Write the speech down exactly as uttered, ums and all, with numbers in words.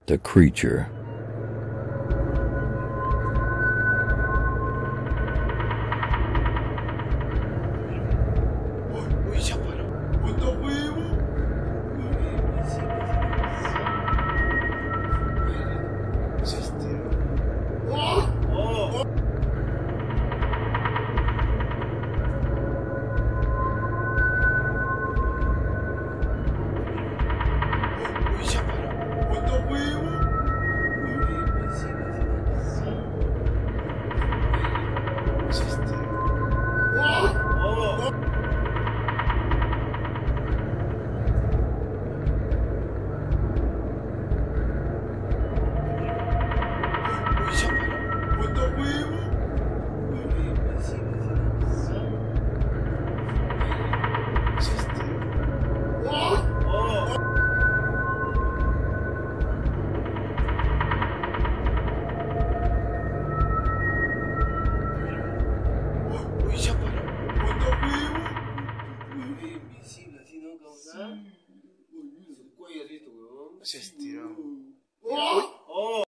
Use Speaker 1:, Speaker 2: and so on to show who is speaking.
Speaker 1: The creature.
Speaker 2: Uy, ya paró. ¡Puto huevo! Se estiró. ¡Oh! ¡Oh! Uy, ya paró. ¡Puto huevo! Se estiró. ¡Oh! ¡Oh! Uy, ya paró. ¡Puto huevo! Se estiró. ¡Oh! ¡Oh! Uy, ya paró. ¡Puto huevo!
Speaker 3: Invisible, así, ¿no? Causa.
Speaker 2: Uy, mira.
Speaker 3: El cuello así, esto, huevón.
Speaker 2: Se estiró.
Speaker 3: ¡Oh!